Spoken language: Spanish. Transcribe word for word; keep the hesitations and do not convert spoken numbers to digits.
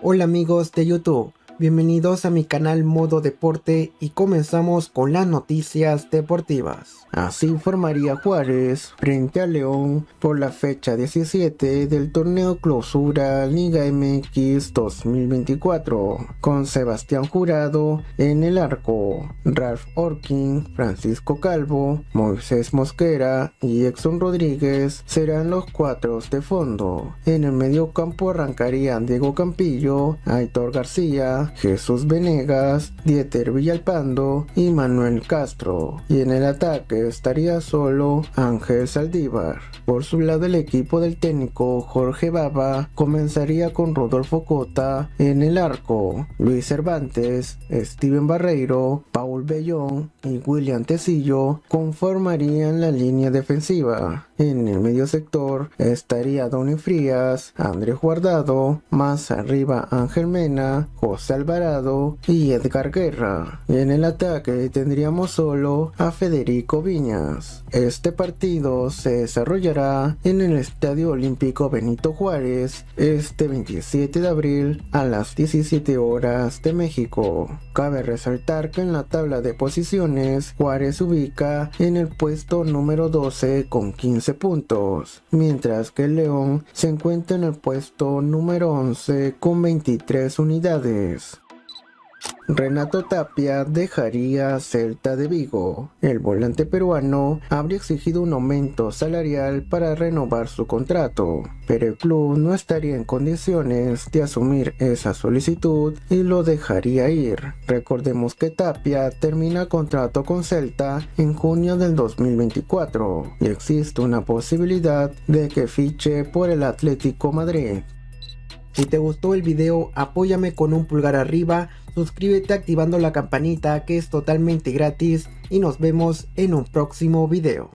Hola amigos de YouTube, bienvenidos a mi canal Modo Deporte y comenzamos con las noticias deportivas. Así formaría Juárez frente a León por la fecha diecisiete del torneo Clausura Liga M X dos mil veinticuatro, con Sebastián Jurado en el arco, Ralph Orkin, Francisco Calvo, Moisés Mosquera y Exxon Rodríguez serán los cuatro de fondo. En el medio campo arrancarían Diego Campillo, Aitor García, Jesús Venegas, Dieter Villalpando y Manuel Castro, y en el ataque estaría solo Ángel Saldívar. Por su lado, el equipo del técnico Jorge Baba comenzaría con Rodolfo Cota en el arco, Luis Cervantes, Steven Barreiro, Paul Bellón y William Tecillo conformarían la línea defensiva. En el medio sector estaría Donny Frías, Andrés Guardado, más arriba Ángel Mena, José Alvarado y Edgar Guerra. Y en el ataque tendríamos solo a Federico Viñas. Este partido se desarrollará en el Estadio Olímpico Benito Juárez este veintisiete de abril a las diecisiete horas de México. Cabe resaltar que en la tabla de posiciones Juárez se ubica en el puesto número doce con quince puntos, mientras que el León se encuentra en el puesto número once con veintitrés unidades. Renato Tapia dejaría Celta de Vigo. El volante peruano habría exigido un aumento salarial para renovar su contrato, pero el club no estaría en condiciones de asumir esa solicitud y lo dejaría ir. Recordemos que Tapia termina contrato con Celta en junio del dos mil veinticuatro y existe una posibilidad de que fiche por el Atlético Madrid. Si te gustó el video, apóyame con un pulgar arriba, suscríbete activando la campanita que es totalmente gratis y nos vemos en un próximo video.